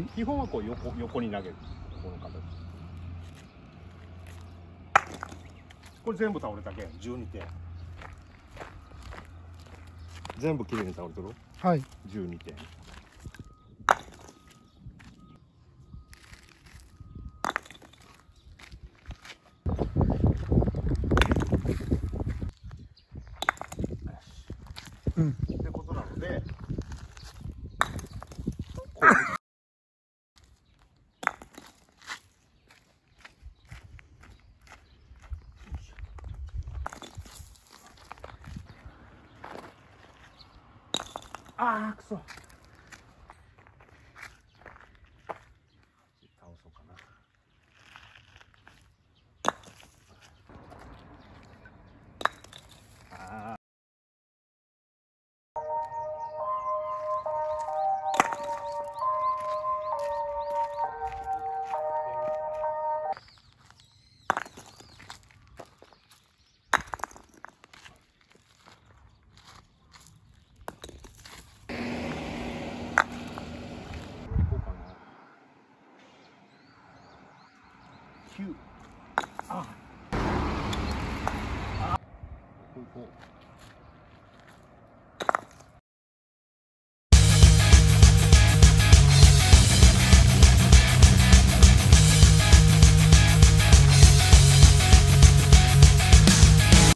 基本はこう横に投げる。この形。これ全部倒れたけん12点。全部きれいに倒れてる。 はい。 12点。 うん。 ってことなので。ああ、くそ。倒そうかな。ああ。9。ああ。こう。